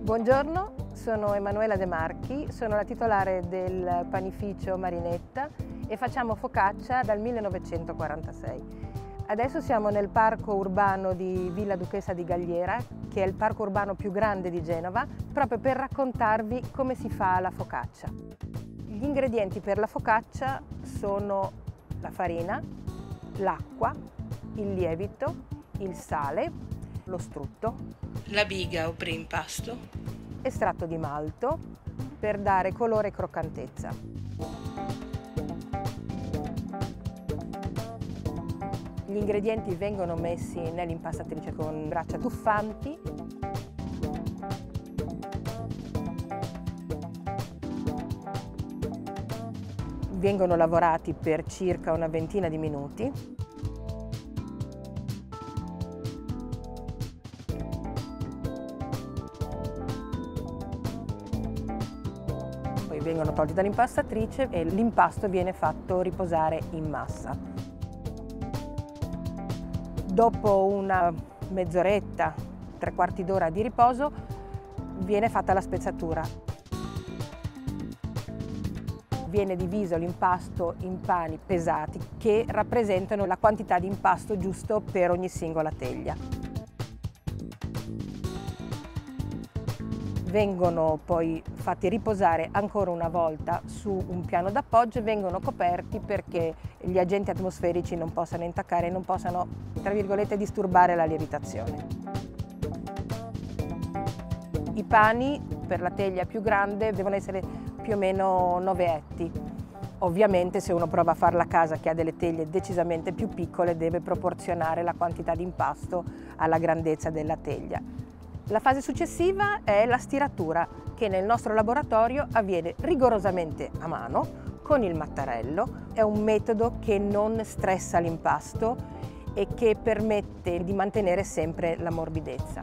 Buongiorno, sono Emanuela De Marchi, sono la titolare del panificio Marinetta e facciamo focaccia dal 1946. Adesso siamo nel parco urbano di Villa Duchessa di Galliera, che è il parco urbano più grande di Genova, proprio per raccontarvi come si fa la focaccia. Gli ingredienti per la focaccia sono la farina, l'acqua, il lievito, il sale, lo strutto, la biga o preimpasto, estratto di malto per dare colore e croccantezza. Gli ingredienti vengono messi nell'impastatrice con braccia tuffanti. Vengono lavorati per circa una ventina di minuti. Poi vengono tolti dall'impastatrice e l'impasto viene fatto riposare in massa. Dopo una mezz'oretta, 3/4 d'ora di riposo, viene fatta la spezzatura. Viene diviso l'impasto in pani pesati che rappresentano la quantità di impasto giusto per ogni singola teglia. Vengono poi fatti riposare ancora una volta su un piano d'appoggio e vengono coperti perché gli agenti atmosferici non possano intaccare e non possano, tra virgolette, disturbare la lievitazione. I pani per la teglia più grande devono essere più o meno 9 etti. Ovviamente se uno prova a farla a casa che ha delle teglie decisamente più piccole deve proporzionare la quantità di impasto alla grandezza della teglia. La fase successiva è la stiratura, che nel nostro laboratorio avviene rigorosamente a mano con il mattarello. È un metodo che non stressa l'impasto e che permette di mantenere sempre la morbidezza.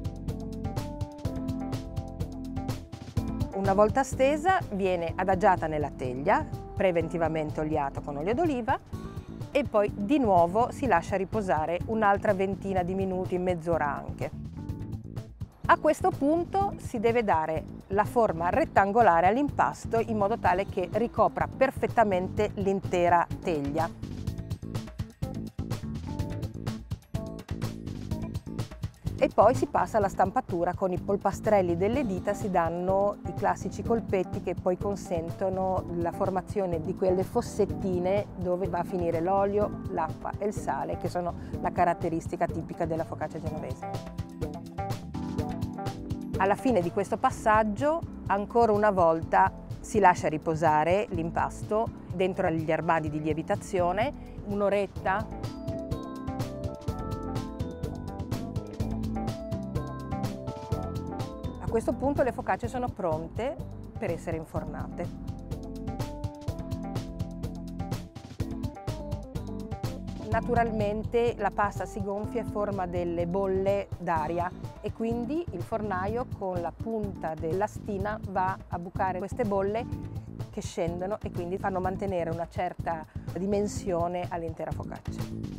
Una volta stesa viene adagiata nella teglia, preventivamente oliato con olio d'oliva, e poi di nuovo si lascia riposare un'altra ventina di minuti, mezz'ora anche. A questo punto si deve dare la forma rettangolare all'impasto in modo tale che ricopra perfettamente l'intera teglia. E poi si passa alla stampatura. Con i polpastrelli delle dita si danno i classici colpetti che poi consentono la formazione di quelle fossettine dove va a finire l'olio, l'acqua e il sale, che sono la caratteristica tipica della focaccia genovese. Alla fine di questo passaggio, ancora una volta, si lascia riposare l'impasto dentro gli armadi di lievitazione, un'oretta. A questo punto le focacce sono pronte per essere infornate. Naturalmente la pasta si gonfia e forma delle bolle d'aria e quindi il fornaio con la punta della stina va a bucare queste bolle che scendono e quindi fanno mantenere una certa dimensione all'intera focaccia.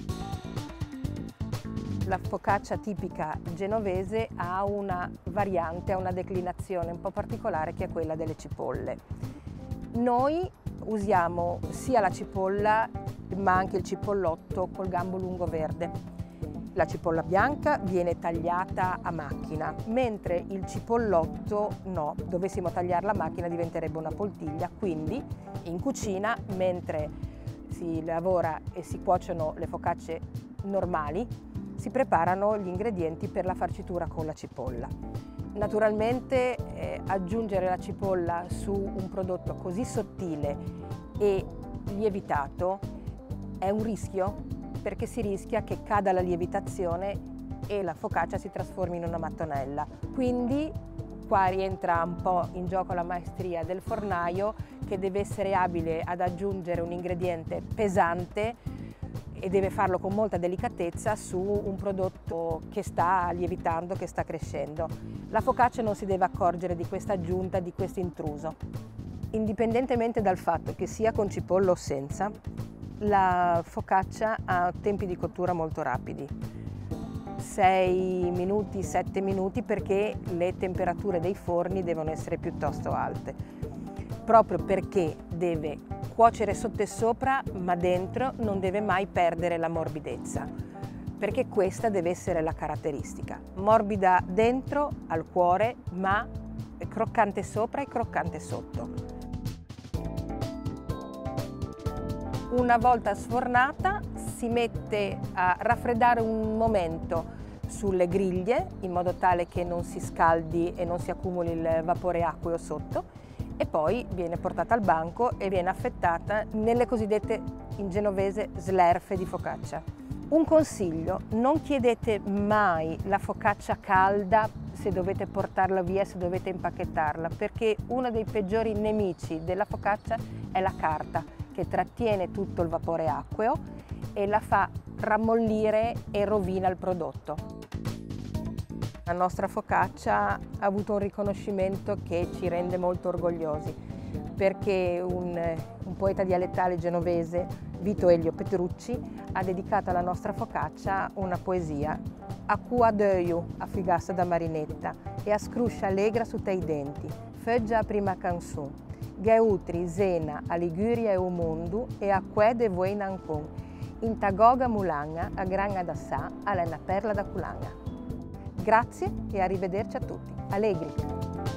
La focaccia tipica genovese ha una variante, ha una declinazione un po' particolare che è quella delle cipolle. Noi usiamo sia la cipolla ma anche il cipollotto col gambo lungo verde. La cipolla bianca viene tagliata a macchina, mentre il cipollotto no, dovessimo tagliarla a macchina diventerebbe una poltiglia, quindi in cucina mentre si lavora e si cuociono le focacce normali si preparano gli ingredienti per la farcitura con la cipolla. Naturalmente aggiungere la cipolla su un prodotto così sottile e lievitato è un rischio perché si rischia che cada la lievitazione e la focaccia si trasformi in una mattonella. Quindi qua rientra un po' in gioco la maestria del fornaio che deve essere abile ad aggiungere un ingrediente pesante e deve farlo con molta delicatezza su un prodotto che sta lievitando, che sta crescendo. La focaccia non si deve accorgere di questa aggiunta, di questo intruso. Indipendentemente dal fatto che sia con cipolla o senza, la focaccia ha tempi di cottura molto rapidi. 6 minuti, 7 minuti, perché le temperature dei forni devono essere piuttosto alte, proprio perché deve cuocere sotto e sopra, ma dentro non deve mai perdere la morbidezza, perché questa deve essere la caratteristica. Morbida dentro al cuore, ma croccante sopra e croccante sotto. Una volta sfornata si mette a raffreddare un momento sulle griglie, in modo tale che non si scaldi e non si accumuli il vapore acqueo sotto, e poi viene portata al banco e viene affettata nelle cosiddette, in genovese, slerfe di focaccia. Un consiglio: non chiedete mai la focaccia calda se dovete portarla via, se dovete impacchettarla, perché uno dei peggiori nemici della focaccia è la carta, che trattiene tutto il vapore acqueo e la fa rammollire e rovina il prodotto. La nostra focaccia ha avuto un riconoscimento che ci rende molto orgogliosi, perché un poeta dialettale genovese, Vito Elio Petrucci, ha dedicato alla nostra focaccia una poesia: a cua d'oio a figassa da marinetta e a scruscia allegra su tei denti, feggia a prima canzun, geutri, zena, a Liguria e o mondo e a que de voi nancon, in tagoga mulanga a granga da sa alla na perla da culanga. Grazie e arrivederci a tutti. Allegri!